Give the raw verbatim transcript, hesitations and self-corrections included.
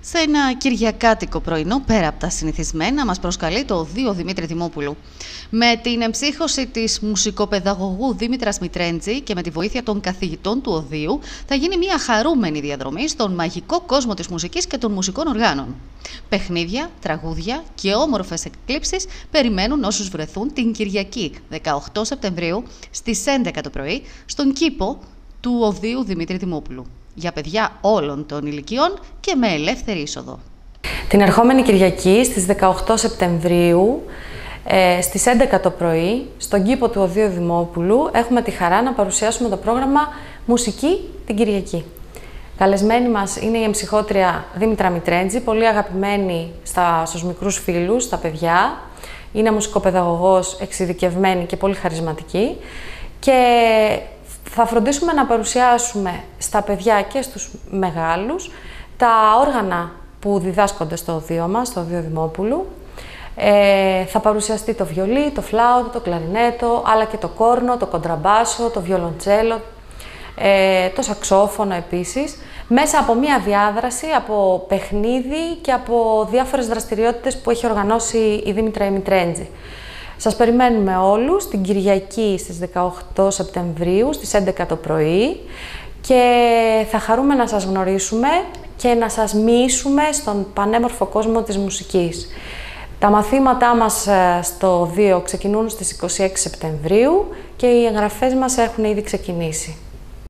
Σε ένα κυριακάτικο πρωινό, πέρα από τα συνηθισμένα, μας προσκαλεί το Οδείο Δημήτρη Δημόπουλου. Με την εμψύχωση της μουσικοπαιδαγωγού Δήμητρας Μητρέντζη και με τη βοήθεια των καθηγητών του Οδείου, θα γίνει μια χαρούμενη διαδρομή στον μαγικό κόσμο της μουσικής και των μουσικών οργάνων. Παιχνίδια, τραγούδια και όμορφες εκκλήψεις περιμένουν όσους βρεθούν την Κυριακή δεκαοκτώ Σεπτεμβρίου στις έντεκα το πρωί στον κήπο του Οδείου Δημήτρη Δημόπουλου, για παιδιά όλων των ηλικιών και με ελεύθερη είσοδο. Την ερχόμενη Κυριακή στις δεκαοκτώ Σεπτεμβρίου ε, στις έντεκα το πρωί στον κήπο του Οδείου Δημόπουλου έχουμε τη χαρά να παρουσιάσουμε το πρόγραμμα Μουσική την Κυριακή. Καλεσμένη μας είναι η εμψυχότρια Δήμητρα Μητρέντζη, πολύ αγαπημένη στα, στους μικρούς φίλους, στα παιδιά. Είναι μουσικοπαιδαγωγός εξειδικευμένη και πολύ χαρισματική και θα φροντίσουμε να παρουσιάσουμε στα παιδιά και στους μεγάλους τα όργανα που διδάσκονται στο Οδείο μας, στο Οδείο Δημόπουλου. Ε, θα παρουσιαστεί το βιολί, το φλάουτο, το κλαρινέτο, αλλά και το κόρνο, το κοντραμπάσο, το βιολοντσέλο, ε, το σαξόφωνο επίσης, μέσα από μία διάδραση, από παιχνίδι και από διάφορες δραστηριότητες που έχει οργανώσει η Δήμητρα Μητρέντζη. Σας περιμένουμε όλους την Κυριακή στις δεκαοκτώ Σεπτεμβρίου στις έντεκα το πρωί και θα χαρούμε να σας γνωρίσουμε και να σας μοιήσουμε στον πανέμορφο κόσμο της μουσικής. Τα μαθήματά μας στο Οδείο ξεκινούν στις είκοσι έξι Σεπτεμβρίου και οι εγγραφές μας έχουν ήδη ξεκινήσει.